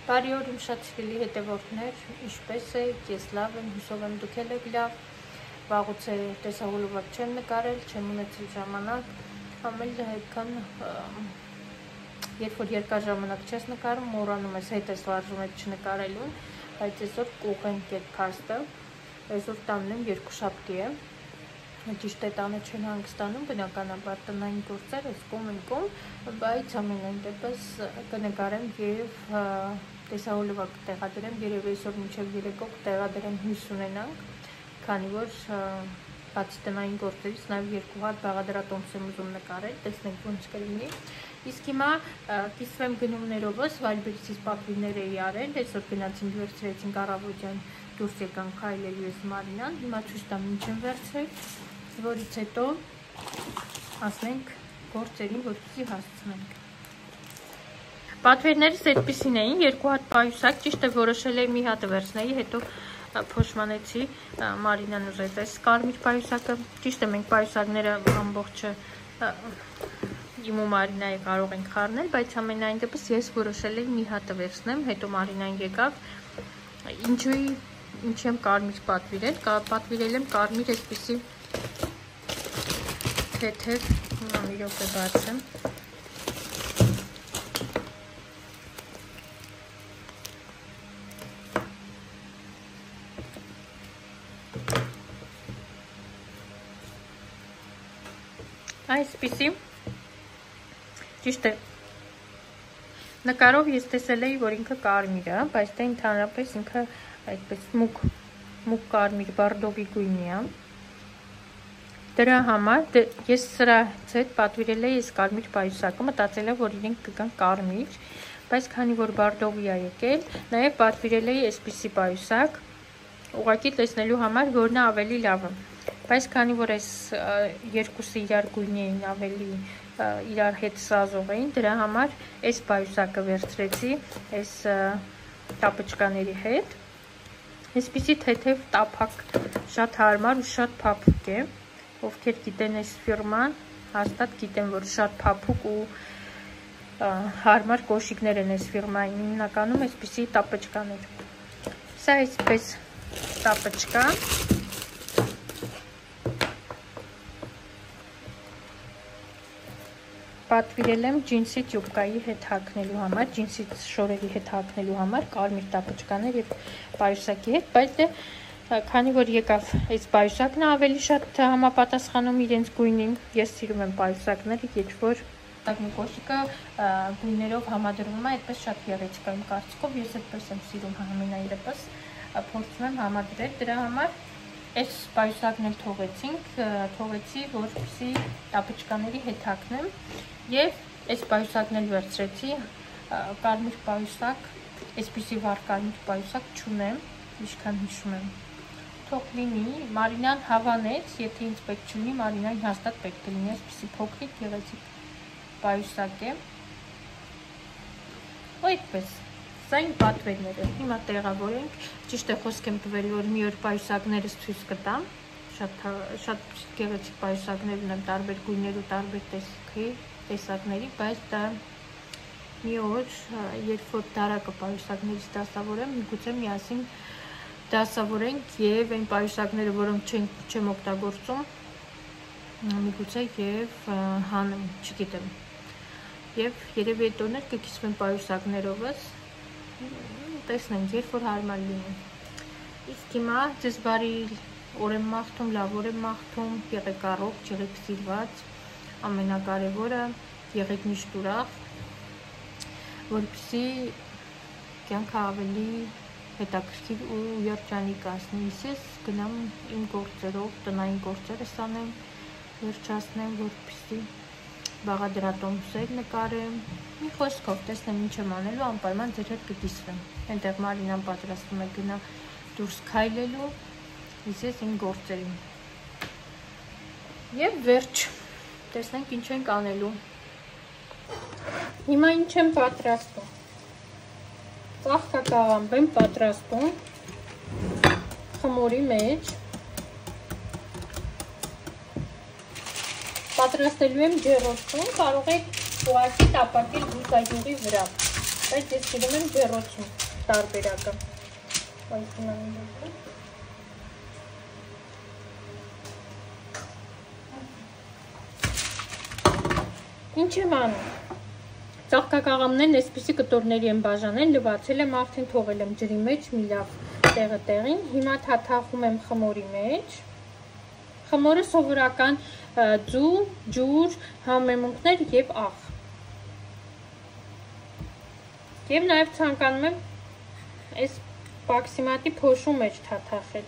Բարի օր իմ շատ սիրելի հետևորդներ, ինչպես եք, ես լավ եմ, հուսով եմ դուք եք լավ, վաղուց է տեսահոլովակ չեմ նկարել, չեմ ունեցել ժամանակ, ամեն այդքան, երբ որ երկար ժամանակ չես նկարում, մոռանում ես, հետ ես վարժում եք չնկարելուն, բայց այսօր կուղենք այդ փաստը, այսօր տանն եմ երկուշաբթի է, ճիշտ է տանը չեն հանգստանում, բնականաբար տնային գործեր, ես կողմ են կողմ, բայց ամենայն դեպս կնկարեմ և տեսահոլովակ կտեղադրեմ, երևի այսօր մինչև երեկո կտեղադրեմ հույս ունենանք, քանի որ բացի տնային գործերից նաև երկու հատ բաղադրատոմս եմ ուզում նկարել, տեսնենք ոնց կլինի։ Իսկ հիմա կիսվեմ գնումներովս, Վայլբերիցից պատվիրներ էի արել, այսօր գնացինք վերցրեցինք առավոտյան դուրս եկանք քայլելու ես Մարինան, հիմա ցույց տամ ինչ եմ վերցրել, որից հետո ասենք գործերին, որպեսզի հասցնենք։ Պատվերներս այդպիսին էին, երկու հատ պայուսակ, ճիշտ է որոշել էի մի հատը վերցնեի, հետո փոշմանեցի, Մարինան ուզեց այս կարմիր պայուսակը, ճիշտ է մենք պայուսակները ամբողջը իմ ու Մարինայի կարող ենք խառնել, բայց ամենայն դեպս ես որոշել էի մի հատը վերցնեմ, հետո Մարինան եկավ, ինչի եմ կարմիր պատվիրել, պատվիրել եմ կարմիր այսպիսի թեթև, մի րոպե բացեմ։ Այսպիսի, ճիշտ է, նկարով ես տեսել էի, որ ինքը կարմիր է, բայց դա ընդհանրապես ինքը այդպես մուկ կարմիր բարդովի գույնի է։ Դրա համար ես սրից հետ պատվիրել էի այս կարմիր պայուսակը, մտածել եմ, որ իրենք կգան կարմիր, բայց քանի որ բարդովի է եկել, նաև պատվիրել էի այսպիսի պայուսակ, ուղղակի տեսնելու համար, որն է ավելի լավը։ Բայց քանի որ այս երկուսը իրար գույնի էին ավելի իրար հետ սազող էին, դրա համար այս պայուսակը վերցրեցի այս տապճկաների հետ։ Այսպիսի թեթև տափակ շատ հարմար ու շատ փափուկ է, ովքեր գիտեն այս ֆիրման, հաստատ գիտեն, որ շատ փափուկ ու հարմար կոշիկներ են այս ֆիրմային, հիմնականում այսպիսի տապճկաներ։ Սա այսպես տապճկա։ Պատվիրել եմ ջինսի տյուբկայի հետ հագնելու համար, ջինսի շորերի հետ հագնելու համար, կարմիր տապճկաներ և պայուսակի հետ, բայց քանի որ եկավ այս պայուսակն ավելի շատ համապատասխանում իրենց գույնին, ես սիրում եմ պայուսակները, երբ որ կոշիկը գույներով համադրվում է, այդպես շատ գեղեցիկ է իմ կարծիքով, ես այդպես եմ սիրում ամենայն դեպս, փորձում եմ համադրել, դրա համար այս պայուսակն էլ թողեցի, որպեսզի տապճկաների հետ հագնեմ և այս պայուսակն էլ վերցրեցի, կարմիր պայուսակ, այսպիսի վառ կարմիր պայուսակ չունեմ, ինչքան հիշում եմ, թող լինի, Մարինան հավանեց, եթե ինձ պետք չլինի, Մարինային հաստատ պետք է լինի, այսպիսի փոքրիկ գեղեցիկ պայուսակ է, այդպես, սա իմ պատվերները, հիմա տեղավորենք, ճիշտ է խոսք եմ տվել, որ մի օր պայուսակներս ցույց կտամ, շատ գեղեցիկ պայուսակներ ունեմ տարբեր գույներ ու տարբեր տեսակների, բայց դա մի օր, երբ որ դարակը պայուսակներից դասավորեմ, միգուցե միասին դասավորենք և այն պայուսակները, որոնք չեմ օգտագործում, միգուցե և հանեմ, չգիտեմ, և երևի այդ օրներ կկիսվեմ պայուսակներովս, տեսնենք, երբ որ հարմար լինի։ Իսկ հիմա ձեզ բարի օր եմ մաղթում, լավ օր եմ մաղթում, եղեք առողջ, եղեք սիրված, ամենակարևորը, եղեք միշտ ուրախ, որպեսզի կյանքը ավելի հետաքրքիր ու երջանիկ անցնի։ Ես գնամ իմ գործերով, տնային գործերս անեմ, վերջացնեմ, որպեսզի բաղադրատոմսեր նկարեմ, մի խոսքով տեսնեմ ինչ եմ անելու, անպայման ձեր հետ կկիսվեմ, այնտեղ Մարինան պատրաստվում է գնա դուրս քայլելու, ես իմ գործերին և վերջ, տեսնենք ինչ ենք անելու։ Հիմա ինչ եմ պատրաստում, ծաղկակաղամբ եմ պատրաստում խմորի մեջ, պատրաստելու եմ ջեռոցում, կարող եք ուղղակի տապակել բուկայյուղի վրա, Բայց ես սիրում եմ ջեռոցում տարբերակը։ Այս դինամիկը։ Ինչ եմ անում։ Ծաղկակաղամներն այսպիսի կտորների եմ բաժանել, լվացել եմ, արդեն թողել եմ ջրի մեջ, մի լավ տեղը տեղին։ Հիմա թաթախում եմ խմորի մեջ։ Խմորը սովորական ձու, ջուր, համեմունքներ եւ աղ։ Եվ նաեւ ցանկանում եմ այս բաքսիմատի փոշու մեջ թաթախել։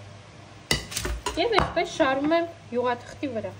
Եվ այսպես շարում եմ յուղաթղթի վրա։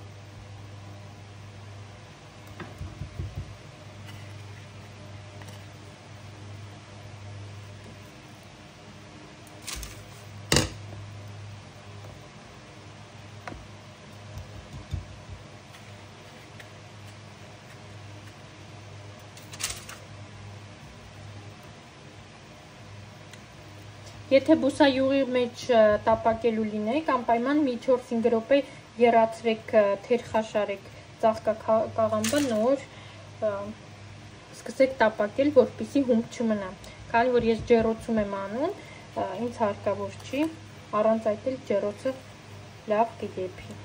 Եթե բուսայուղի մեջ տապակելու լինեք, անպայման մի 4-5 րոպե եռացրեք, թերխաշարեք ծաղկակաղամբը, նոր սկսեք տապակել, որպեսզի հումք չմնա։ Քանի որ ես ջեռոցում եմ անում, ինձ հարկավոր չի, առանց այդ էլ ջեռոցը լավ կեփի։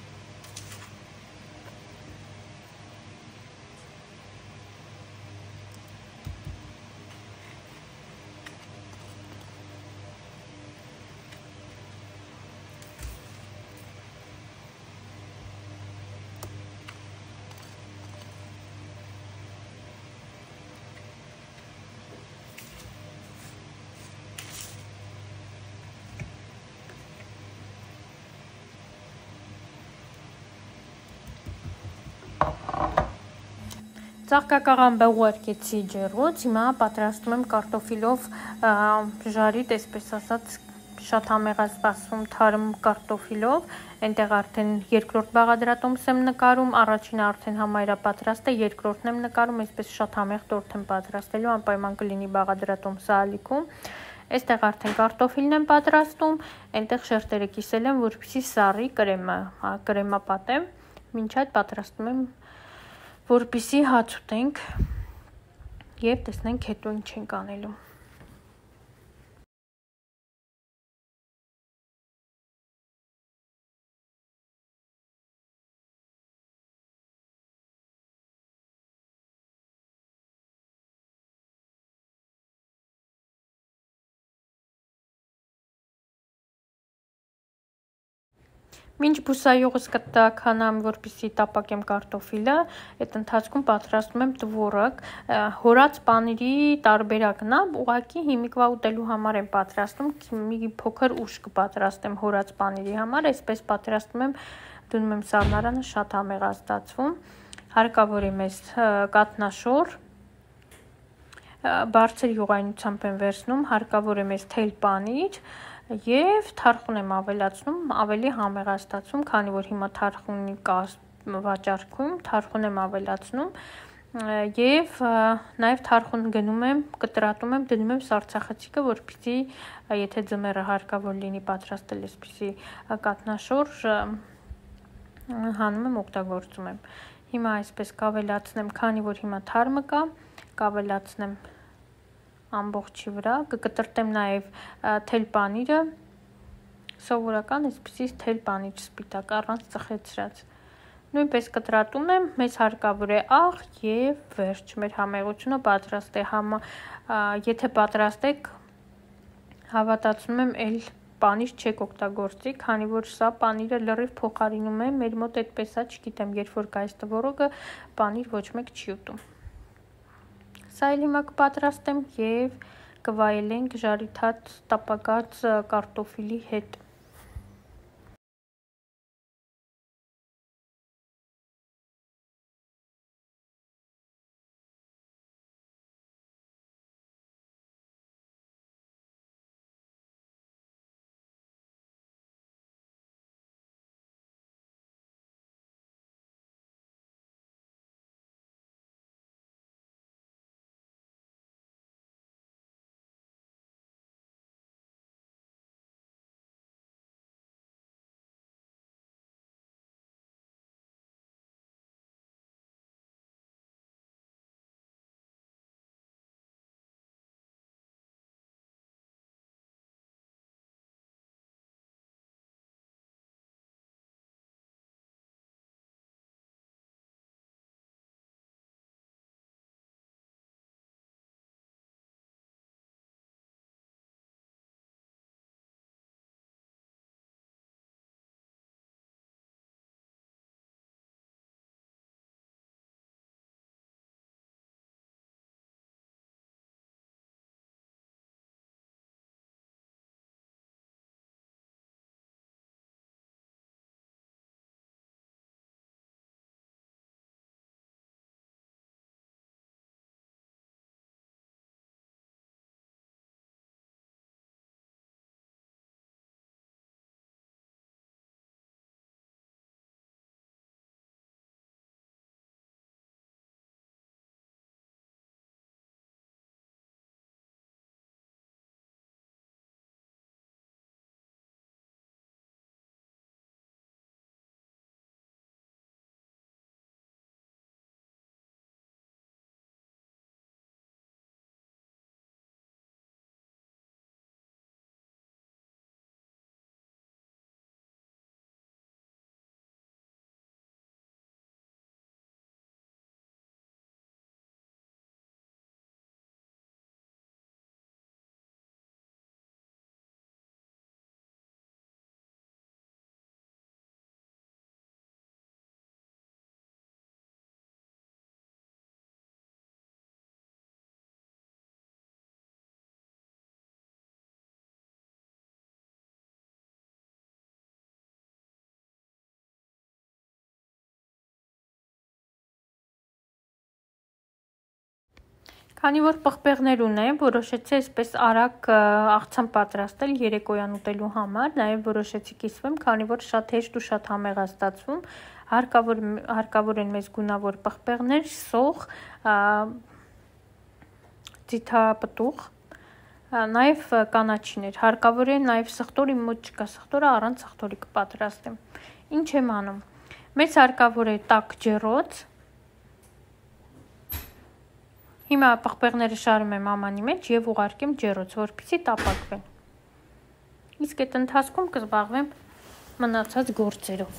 Ծաղկակաղամբը ուղարկեցի ջեռոց, հիմա պատրաստում եմ կարտոֆիլով ժարիտ, այսպես ասած, շատ համեղ է սպասվում թարմ կարտոֆիլով, այնտեղ արդեն երկրորդ բաղադրատոմս եմ նկարում, առաջինը արդեն համայրա պատրաստ է, երկրորդն եմ նկարում, այսպես շատ համեղ տորթ եմ պատրաստելու, անպայման կլինի բաղադրատոմսը ալիքում։ Այստեղ արդեն կարտոֆիլն եմ պատրաստում, այնտեղ շերտերը կիսել եմ, որպեսզի սառի կրեմա պատեմ, մինչ այդ պատրաստում եմ, որպեսզի հաց ուտենք եւ տեսնենք հետո ինչ ենք անելու։ Մինչ բուսայուղս կտականամ, որպեսզի տապակեմ կարտոֆիլը, այդ ընթացքում պատրաստում եմ տվորակ, հորած պանիրի տարբերակն է, ուղղակի հիմիկվա ուտելու համար եմ պատրաստում, մի փոքր ուշ կպատրաստեմ հորած պանիրի համար, այսպես պատրաստում եմ, դնում եմ սառնարանը, շատ համեղ է ստացվում, հարկավոր է մեզ կատնաշոր, բարձր յուղայնությամբ եմ վերցնում, հարկավոր է մեզ թել պանիր, եւ թարխուն եմ ավելացնում, ավելի համեղ է ստացվում, քանի որ հիմա թարխունի կա վաճառքում, թարխուն եմ ավելացնում եւ նաեւ թարխուն գնում եմ, կտրատում եմ, դնում եմ սառցախցիկը, որպեսզի եթե ձմեռը հարկավոր լինի պատրաստել այսպիսի կատնաշոր, հանում եմ, օգտագործում եմ։ Հիմա այսպես կավելացնեմ, քանի որ հիմա թարմը կա, կավելացնեմ ամբողջի վրա, կկտրտեմ նաև թել պանիրը, սովորական այսպիսի թել պանիր սպիտակ, առանց ծխեցրած։ Նույնպես կտրատում եմ, մեզ հարկավոր է աղ եւ վերջ, մեր համեղությունը պատրաստ է, եթե պատրաստեք, հավատացնում եմ, էլ պանիր չեք օգտագործի, քանի որ սա պանիրը լրիվ փոխարինում է, մեր մոտ այդպես է, չգիտեմ, երբ որ կա այս տվորոկը, պանիր ոչ մեկ չի ուտում։ Սա էլ հիմա կպատրաստեմ եւ կվայելենք ժարիթած տապակած կարտոֆիլի հետ։ Քանի որ պղպեղներ ունեմ, որոշեցի այսպես արագ աղցան պատրաստել երեկոյան ուտելու համար, նաև որոշեցի կիսվեմ, քանի որ շատ հեշտ ու շատ համեղ է ստացվում, հարկավոր են մեզ գունավոր պղպեղներ, սոխ, ձիթապտուղ, նաև կանաչիներ, հարկավոր է նաև սխտոր, իմ մոտ չկա սխտորը, առանց սխտորի կպատրաստեմ։ Ինչ եմ անում, մեզ հարկավոր է տաք ջեռոց, հիմա պղպեղները շարում եմ ամանի մեջ և ուղարկեմ ջեռոց, որպեսզի տապակվեն։ Իսկ այդ ընթացքում կզբաղվեմ մնացած գործերով։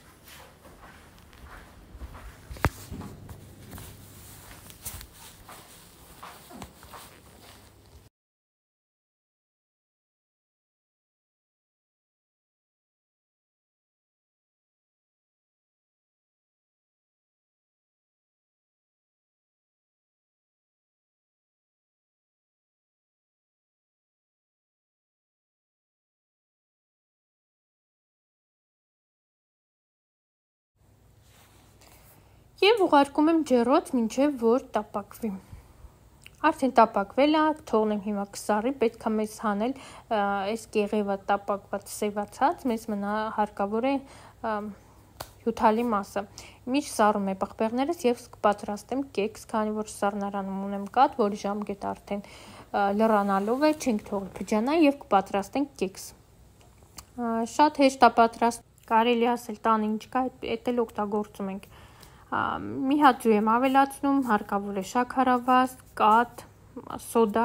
Եվ ուղարկում եմ ջեռոց, մինչև որ տապակվի։ Արդեն տապակվել է, թողնեմ հիմա կսառի, պետք է մեզ հանել այս կեղևը տապակված սևացած, մեզ մնա հարկավոր է հյութալի մասը։ Միշտ սառում եմ պղպեղներս և կպատրաստեմ կեքս, քանի որ սառնարանում ունեմ կաթ, որի ժամկետը արդեն լռանալով է, չենք թողի փջանա և կպատրաստենք կեքս։ Շատ հեշտ է պատրաստ, կարելի ասել տանը ինչ կա, էդ էլ օգտագործում ենք։ Մի հատ ջուր եմ ավելացնում, հարկավոր է շաքարավազ, կաթ, սոդա,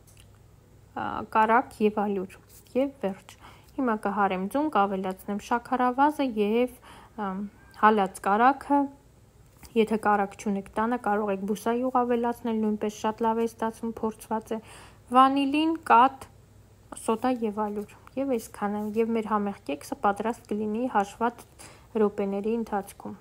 կարագ և ալյուր և վերջ։ Հիմա կհարեմ ձուն, կավելացնեմ շաքարավազը և հալած կարագը, եթե կարագ չունեք տանը, կարող եք բուսայուղ ավելացնել, նույնպես շատ լավ է ստացվում, փորձված է, վանիլին, կաթ, սոդա և ալյուր և այսքանը, և մեր համեղ կեքսը պատրաստ կլինի հաշված րոպեների ընթացքում։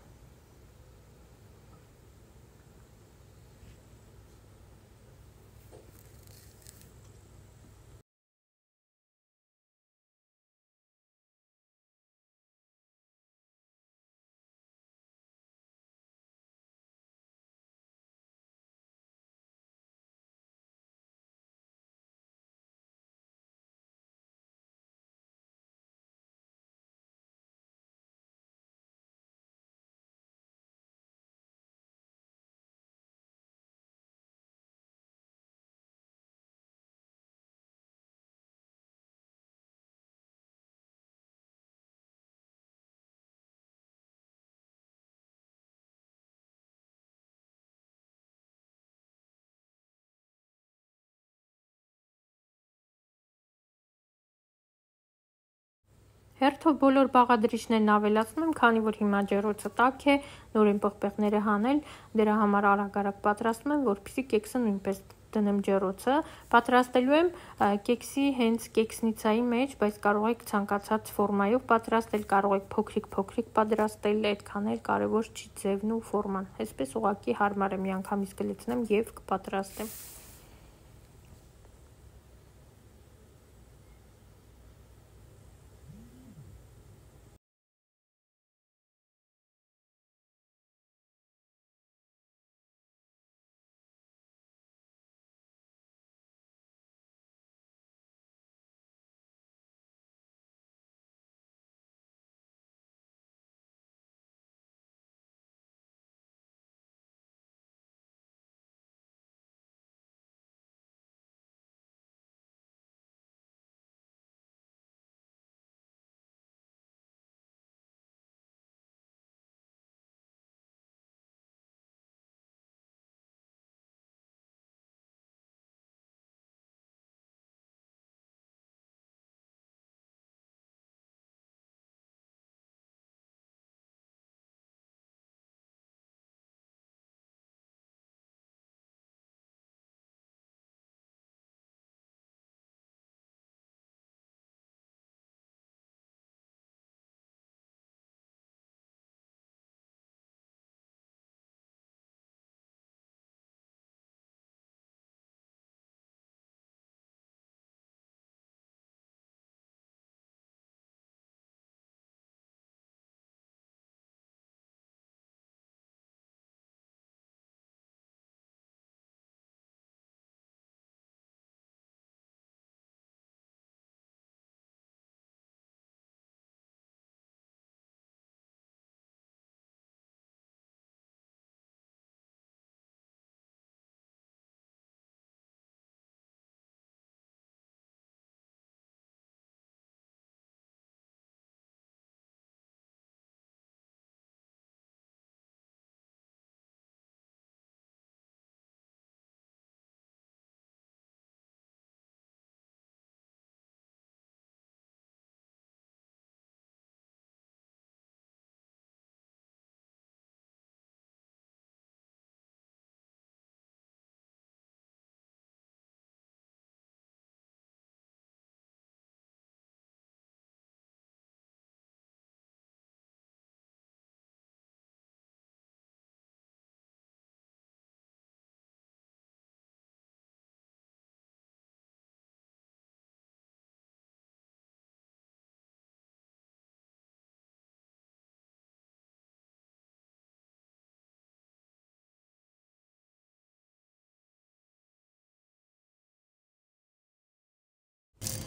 Հերթով բոլոր բաղադրիչներն ավելացնում եմ, քանի որ հիմա ջեռոցը տաք է, նոր եմ պղպեղները հանել, դրա համար արագ պատրաստում եմ, որպեսզի կեքսը նույնպես դնեմ ջեռոցը։ Պատրաստելու եմ կեքսի հենց կեքսնիցայի մեջ, բայց կարող եք ցանկացած ֆորմայով պատրաստել, կարող եք փոքրիկ պատրաստել, այդքան էլ կարևոր չի ձևն ու ֆորման։ Այսպես ուղղակի հարմար է, միանգամից կլցնեմ և կպատրաստեմ։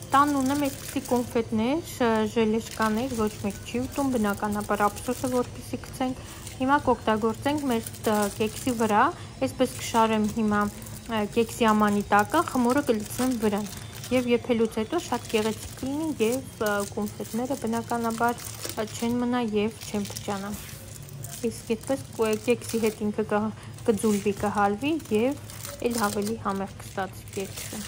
Տան ունեմ այսպիսի կոնֆետներ, ժելեշկաներ, ոչ մեկ չի ուտում, բնականաբար ափսոսը որպեսի գցենք։ Հիմա կօգտագործենք մեր կեքսի վրա, այսպես կշարեմ հիմա կեքսի ամանի տակը, խմորը կլցնեմ վրան եւ եփելուց հետո շատ գեղեցիկ կլինի եւ կոնֆետները բնականաբար չեն մնա եւ չեն փչանա։ Իսկ այդպես կեքսի հետ ինքը կձուլվի, կհալվի եւ էլ ավելի համեղ կստացվի կեքսը։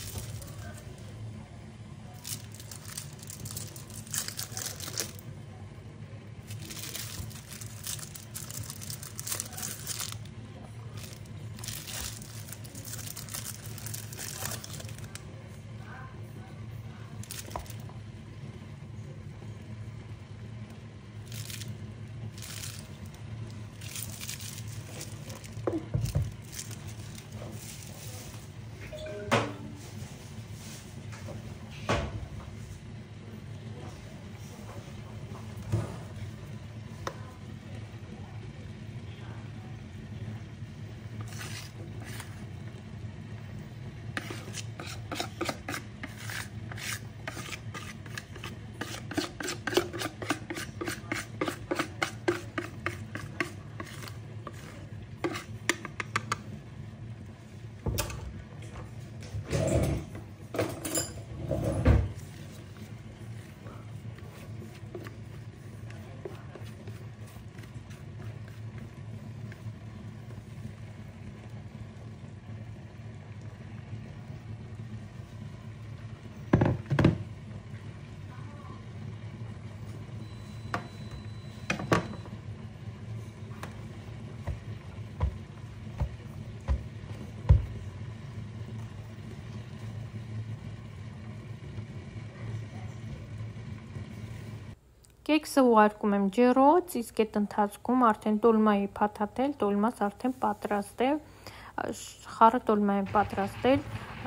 Կեքսը ուղարկում եմ ջեռոց, իսկ այդ ընթացքում արդեն տոլմայի փաթաթել, տոլմաս արդեն պատրաստ է, խառը տոլմա եմ պատրաստել,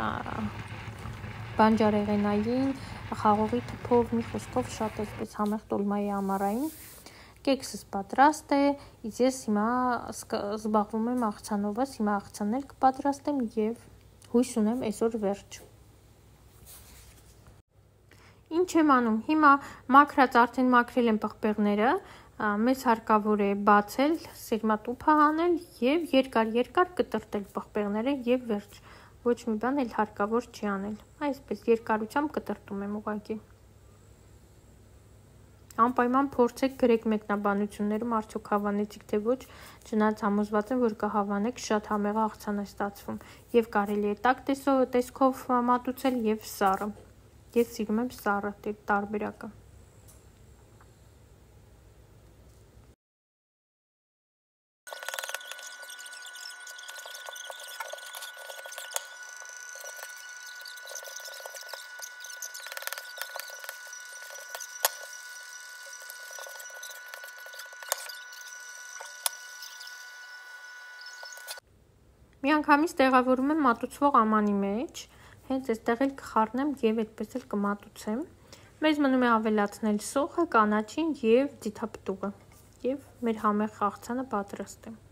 բանջարեղենային, խաղողի թփով, մի խոսքով շատ այսպես համեղ տոլմայի ամառային։ Կեքսս պատրաստ է, իսկ ես հիմա զբաղվում եմ աղցանովս, հիմա աղցաններ կպատրաստեմ եւ հույս ունեմ այսօր վերջ։ Ինչ եմ անում, հիմա մաքրած արդեն մաքրել եմ պղպեղները, մեզ հարկավոր է բացել, սերմատուփը հանել եւ երկար կտրտել պղպեղները եւ վերջ, ոչ մի բան էլ հարկավոր չի անել, այսպես երկարությամբ կտրտում եմ ուղղակի։ Անպայման փորձեք գրեք մեկնաբանություններում արդյոք հավանեցիք թե ոչ, չնայած համոզված եմ, որ կհավանեք, շատ համեղ աղցան է ստացվում եւ կարելի է տաք տեսքով մատուցել եւ սառը։ Ես սիրում եմ սառը տարբերակը։ Միանգամից տեղավորում եմ մատուցվող ամանի մեջ, հենց այստեղ էլ կխառնեմ եւ այդպես էլ կմատուցեմ։ Մեզ մնում է ավելացնել սոխը, կանաչին եւ ձիթապտուղը եւ մեր համեղ աղցանը պատրաստ է։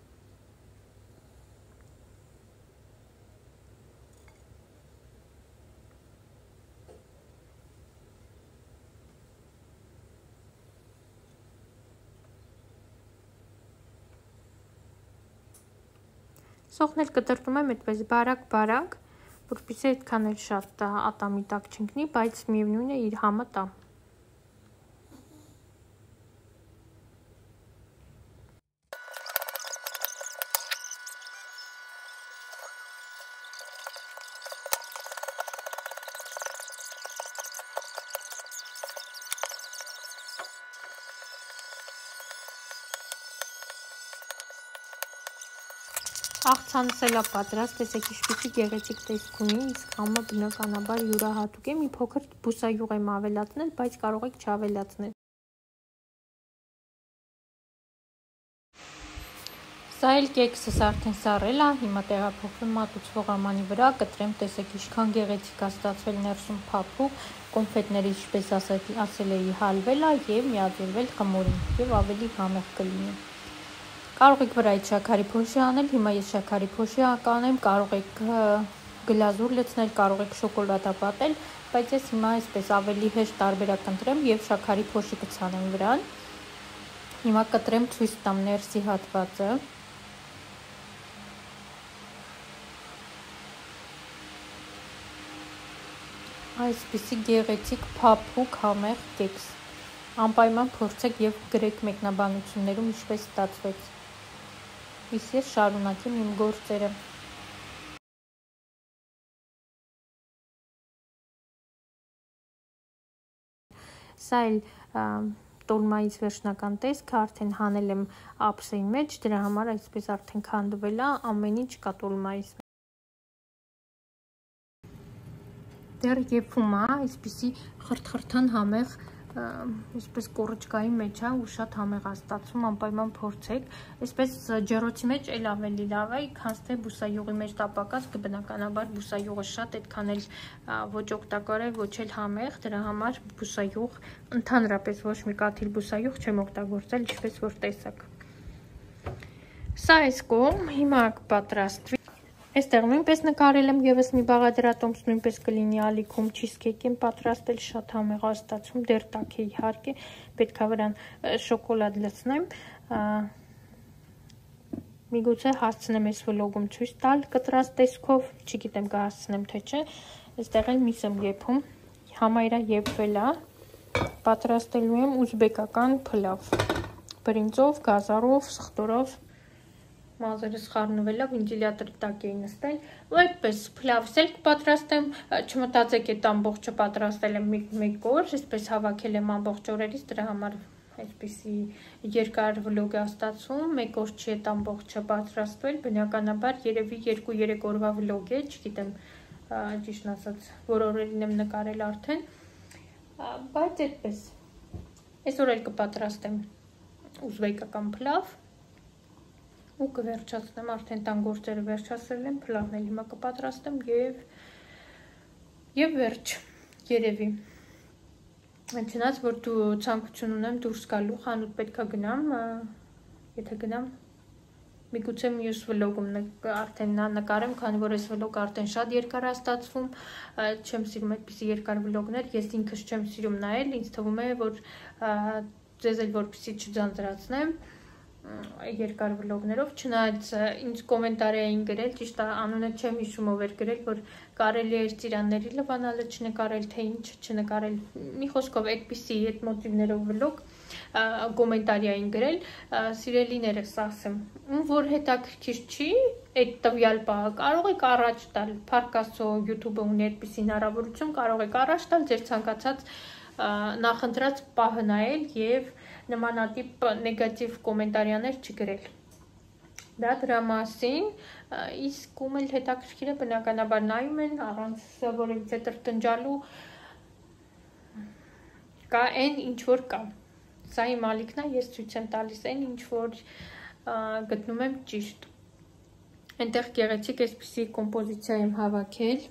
Սոխն էլ կտրտում եմ այդպես բարակ, որպեսզի այդքան էլ շատ ատամի տակ չընկնի, բայց միևնույն է իր համը տա։ Աղցանս էլ է պատրաստ, տեսեք ինչպիսի գեղեցիկ տեսք ունի, իսկ համը բնականաբար յուրահատուկ է, մի փոքր բուսայուղ եմ ավելացնել, բայց կարող եք չավելացնել։ Սա էլ կեքսս արդեն սառել է, հիմա տեղափոխվեմ մատուցվող ամանի վրա, կտրեմ, տեսեք ինչքան գեղեցիկ է ստացվել ներսում փափուկ, կոնֆետները ինչպես ասել էի հալվել է եւ միաձուլվել խմորին եւ ավելի համեղ կլինի։ Կարող եք վրայից շաքարի փոշի անել, հիմա ես շաքարի փոշի կանեմ, կարող եք գլազուր լցնել, կարող եք շոկոլադա պատել, բայց ես հիմա այսպես ավելի հեշտ տարբերակ ընտրեմ եւ շաքարի փոշի կցանեմ վրան։ Հիմա կտրեմ ցույց տամ ներսի հատվածը։ Այսպիսի գեղեցիկ փափուկ համեղ կեքս։ Անպայման փորձեք եւ գրեք մեկնաբանություններում ինչպես ստացվեց։ Իսկ ես շարունակեմ իմ գործերը։ Սա էլ տոլմայից վերջնական տեսքը, արդեն հանել եմ ափսեի մեջ, դրա համար այսպես արդեն քանդվել է, ամեն ինչ կա տոլմայից։ Դեռ եփում է, այսպիսի խրթխրթան համեղ, այսպես կորճկայի մեջ է ու շատ համեղ է ստացվում, անպայման փորձեք։ Այսպես ջեռոցի մեջ էլ ավելի լավ է, քան թե բուսայուղի մեջ տապակած, կբնականաբար բուսայուղը շատ այդքան էլ ոչ օգտակար է, ոչ էլ համեղ, դրա համար բուսայուղ, ընդհանրապես ոչ մի կաթիլ բուսայուղ չեմ օգտագործել, ինչպես որ տեսակ։ Սա այս կողմ, հիմա կպատրաստվի։ Այստեղ նույնպես նկարել եմ եւս մի բաղադրատոմս, նույնպես կլինի ալիքում չիզքեյք եմ պատրաստել, շատ համեղ է ստացվում, դեռ տաք է իհարկե, պետք է վրան շոկոլադ լցնեմ։ Միգուցե հասցնեմ այս վլոգում ցույց տալ կտրած տեսքով, չգիտեմ կհասցնեմ թե չէ։ Այստեղ էլ միս եմ եփում, համայրա եփվել է, պատրաստելու եմ ուզբեկական փլավ, բրինձով, գազարով, սխտորով։ Մազերս խառնվել է, վենտիլյատորի տակ էի նստել, ու այդպես փլավս էլ կպատրաստեմ, չմտածեք այդ ամբողջը պատրաստել եմ մեկ օր, այսպես հավաքել եմ ամբողջ օրերից, դրա համար այսպիսի երկար վլոգ է ստացվում, մեկ օր չի այդ ամբողջը պատրաստվել, բնականաբար երևի 2-3 օրվա վլոգ է, չգիտեմ ճիշտն ասած, որ օրերին եմ նկարել արդեն, բայց այդպես, այսօր էլ կպատրաստեմ ուզբեկական փլավ, ու կվերջացնեմ, արդեն տան գործերը վերջացրել եմ, փլավն էլ հիմա կպատրաստեմ եւ վերջ, երևի։ Չնայած որ դու ցանկություն ունեմ դուրս գալու, խանութ պետքա գնամ, եթե գնամ, միգուցե մյուս վլոգում արդեն նկարեմ, քանի որ այս վլոգը արդեն շատ երկար է ստացվում, չեմ սիրում այդպիսի երկար վլոգներ, ես ինքս չեմ սիրում նայել, ինձ թվում է, որ ձեզ էլ որպեսզի չձանձրացնեմ երկար վլոգներով, չնայած ինձ կոմենտարի էին գրել, ճիշտ անունը չեմ հիշում ով էր գրել, որ կարելի է ծիրանների լվանալը չնկարել, թե ինչ չնկարել, մի խոսքով այդպիսի այդ մոտիվներով վլոգ կոմենտարի էին գրել, սիրելիներս ասեմ, որ հետաքրքիր չի, այդ տվյալ պահը կարող եք առաջ տալ, փառք Աստծո YouTube-ը ունի այդպիսի հնարավորություն, կարող եք առաջ տալ ձեր ցանկացած նախընտրած պահը նայել եւ նմանատիպ նեգատիվ կոմենտարիաներ չգրել։ Դա դրա մասին, իսկ ում էլ հետաքրքիր է բնականաբար նայում են առանց որևիցե տրտնջալու կա այն ինչ որ կա։ Սա իմ ալիքն է, ես ցույց եմ տալիս այն ինչ որ գտնում եմ ճիշտ։ Այնտեղ գեղեցիկ այսպիսի կոմպոզիցիա եմ հավաքել։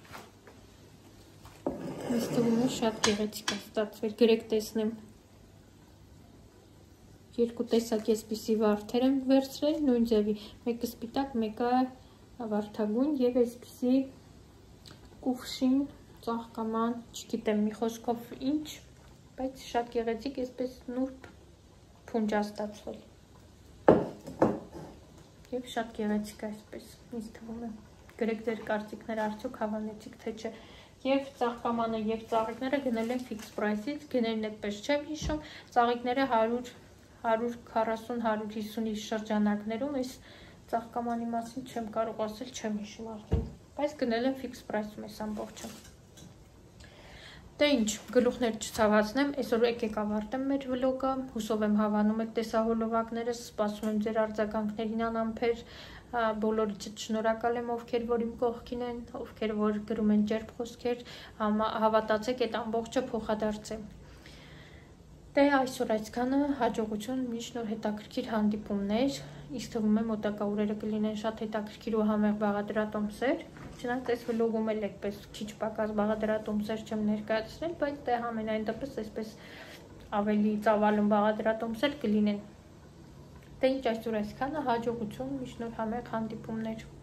Ինձ թվում է շատ գեղեցիկ է ստացվել, գրեք տեսնեմ։ Երկու տեսակ այսպիսի վարդեր եմ վերցրել, նույն ձևի, մեկը սպիտակ, մեկը վարդագույն եւ այսպիսի կուֆշին, ծաղկաման, չգիտեմ մի խոսքով ինչ, բայց շատ գեղեցիկ, այսպես նուրբ փունջ է ստացվել։ Եվ շատ գեղեցիկ է այսպես, ինձ թվում է։ Գրեք ձեր կարծիքները արդյոք հավանեցիք թե չէ։ Եվ ծաղկամանը եւ ծաղիկները գնել եմ fix price-ից, գներն այդպես չեմ հիշում, ծաղիկները 140-150-ի շրջանակներում, այս ծաղկամանի մասին չեմ կարող ասել, չեմ հիշում արդեն, բայց գնել եմ fix price-ում այս ամբողջը։ Դե ինչ, գլուխներ չցավացնեմ, այսօր եկեք ավարտեմ մեր վլոգը, հուսով եմ հավանում եք տեսահոլովակներս, սպասում եմ ձեր արձագանքներին անամբեր, բոլորիցս շնորհակալ եմ, ովքեր որ իմ կողքին են, ովքեր որ գրում են ջերմ խոսքեր, հավատացեք այդ ամբողջը փոխադարձ է։ Դե այսօր այսքանը, հաջողություն, միշտ նոր հետաքրքիր հանդիպումներ, ինձ թվում է մոտակա օրերը կլինեն շատ հետաքրքիր ու համեղ բաղադրատոմսեր, չնայած այս վլոգում էլ այդպես քիչ պակաս բաղադրատոմսեր չեմ ներկայացրել, բայց դե համենայն դեպս այսպես ավելի ծավալուն բաղադրատոմսեր կլինեն։ Դե ինչ այսօր այսքանը, հաջողություն, միշտ նոր համեղ հանդիպումներ։